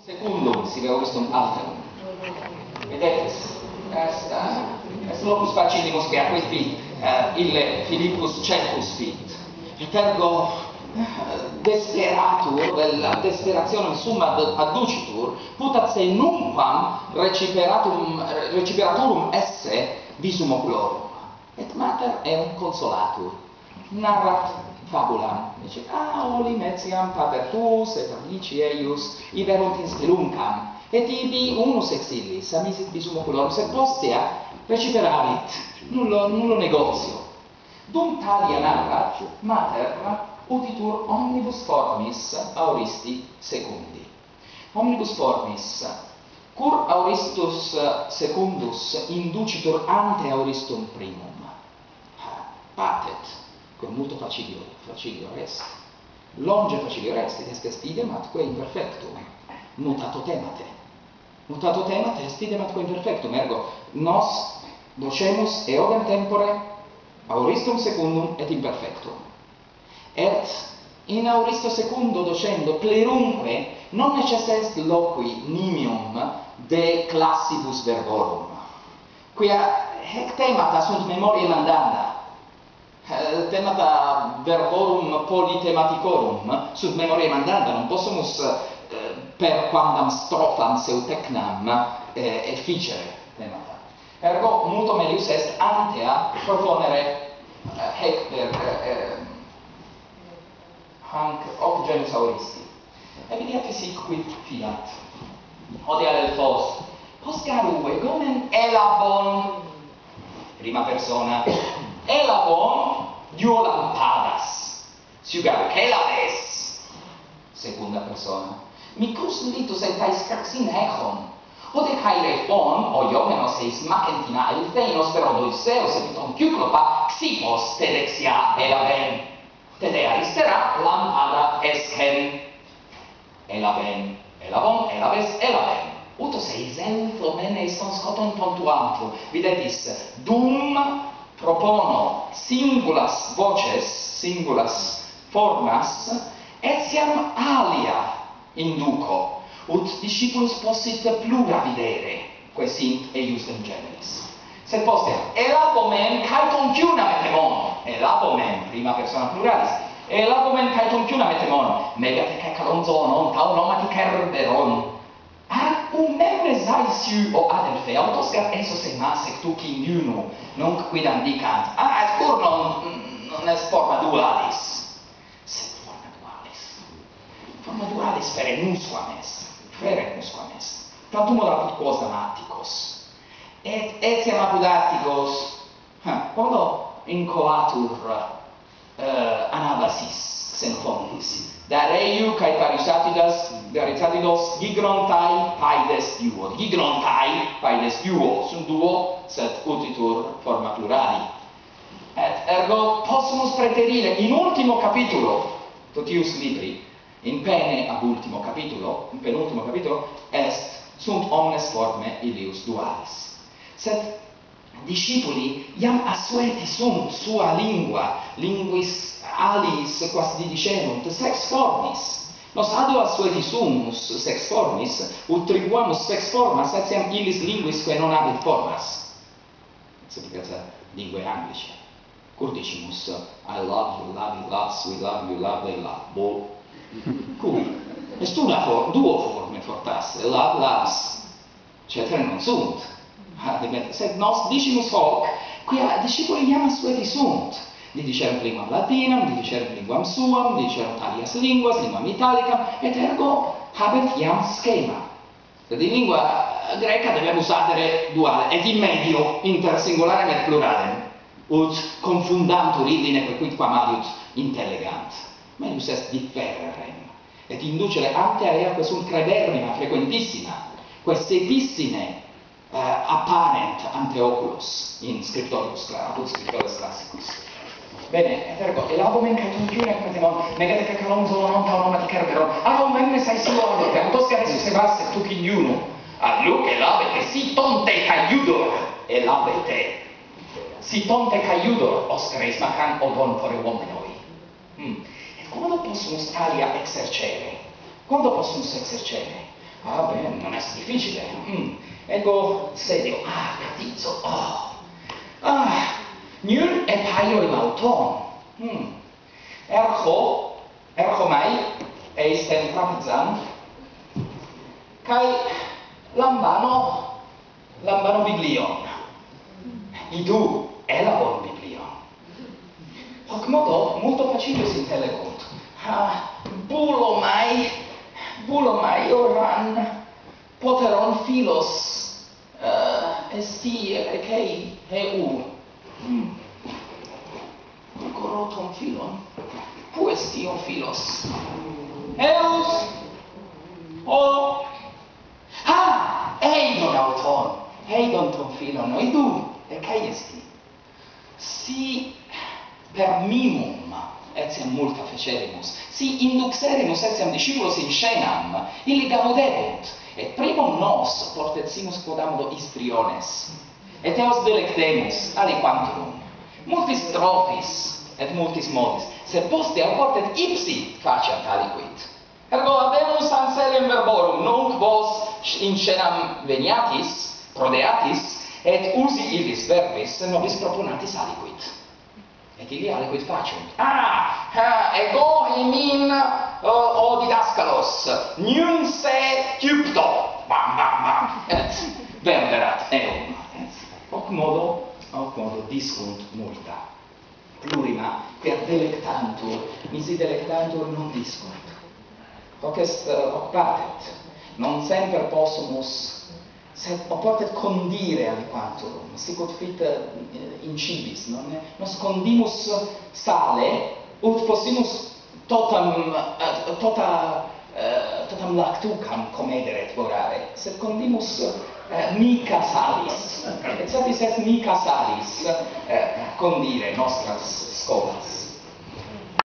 Secundum sive Augustum alterum. Vedete, est locus facilimus che acquit ille Philippus Cetus fit. Et ergo desperatur, vel desperationem summa adducitur, putat se numquam reciperaturum esse visum oculorum. Et mater eum consolatur. Narrat fabulam, dice, olim etiam pater tuus et amici eius iberunt in stelunquam, et ibi unus ex illis amisit visum oculorum, sed postea reciperavit nullo negotio. Dum talia narrat, mater utitur omnibus formis auristi secundi. Omnibus formis, cur auristus secundus inducitur ante auristum primum, patet, con multo facilio rest. Longe facilio rest, et est idem atque imperfectum. Mutato temate. Mutato temate est idem atque imperfectum. Ergo, nos docemus eodem tempore auristum secundum et imperfectum. Et in auristo secundo docendo plerumque non necesse est loqui nimium de classibus verborum. Quia hec temata sunt memoriae mandanda. Temata verborum politematicorum sub memoriae mandanda, non possumus per quandam stropham seutecnam efficere temata. Ergo multo melius est antea proponere hec per hanc hoc genus auristi. Evidiate sic quid fiat. Ode adelphos, poscaru egomen elabon, prima persona, elabon duo lampadas, siugar celades, seconda persona, micus litus et tais craxin echon, ode caere fon, o iomenos eis macentina elfeinos per Odysseus et on Cyclopa, xipos tedexia elaben, tede aristera lampada escen, elaben, elabon, elabes, elaben. Utos eis elfomen eis conscoton pontuantur, videtis, dum propono singulas voces, singulas formas, etiam alia induco, ut discipulus possit plura videre, quae sint eius in generis. Sed postea, elabomen cae contiuna metemon, elabomen, prima persona pluralis, elabomen cae contiuna metemon, megate cae calonzonon, taunomati cerberon, memmes aesiu o adelphe, autoscat ensos emas ec tuc indiunu, nunc quidam dicant, et cur non est forma dualis, sed forma dualis. Forma dualis fere nusquam est, tantum mod apud quos damatticos, et etiam apud atticos, quando incoatur anabasis xenophonis, dareiu cae parisatidos gigrontai paedes duo. Gigrontai paedes duo, sunt duo, sed utitur forma plurali. Et ergo possumus preterire in ultimo capitulo, totius libri, in pene ab ultimo capitulo, in penultimo capitulo, sunt omnes forme illius dualis. Sed discipuli iam assueti sunt sua lingua, linguis alis quas didicerunt sex formis. Nos ado assueti sumus sex formis, ut tribuamus sex formas, etiam illis linguisque non habet formas. Sepicata lingue anglice. Cur dicimus, I love you, love you, loves, we love you, love, they love. Bo. Cui? Est una duo forme fortasse, love, loves. Cetere non sunt. Sed nos dicimus hoc, quia discipuli iam assueti sunt. Didicerunt linguam latinam, didicerunt linguam suam, didicerunt alias linguas, linguam italicam, et ergo habet iam schema. Sed in lingua greca debemus adere duale, et in medio inter singularem et pluralem, ut confundantur illi neque quidquam adiut intellegant. Melius est differrem, et inducere ante aeaque sunt crederrima frequentissima, quae setissime apparent ante oculos in scriptoribus classicus. Bene, et ergo, elabomen cae contiune metemon, negate cae calonzo non taunomati cerberon, ado memnes aesiu adelphe, autoscat esus emas et tuc indiunu, ad luc elabete, si tonte cae iudor, elabete, si tonte cae iudor, oscareis macan odon fore hominoi. Et quando possumus alia exercere? Quando possumus exercere? Ah, bene, non è difficile. Ego serio. Ah, catizzo. Oh. Ah, nun e paio in auton. Ergo mai, eisten trapezan, kai lambano biblion. Idu, elabor biblion. Hoc modo, multo facilis intellegunt. Bulo mai oran, poteron philos, esti ecei heu. Corotum philon, pu estio philos? Eus, eidon auton, eidon ton philon, idu, ecei esti. Si per mimum etiam multa fecerimus, si induxerimus etiam discipulos in scenam, illi gaudebunt, et primum nos portetimus quodamodo istriones, et eos delectemus aliquantum, multis tropis et multis modis, sed poste portet ipsi faciat aliquid. Ergo habemus anselem verborum, nunc vos in scenam veniatis, prodeatis, et usi illis verbis nobis proponatis aliquid. Et illi aliquid faciunt. Ego emin o didascalos, nun se hypto, bam, bam, bam, et verderat eum. Hoc modo discunt multa. Plurima, per delectantur, nisi delectantur non discunt. Hoc partet. Non semper possumus, sed oportet condire aliquanturum, sicut fit incibis, nos condimus sale, ut possimus totam lactucam comedere et vorare, sed condimus mica salis, et satis est mica salis condire nostras scolas.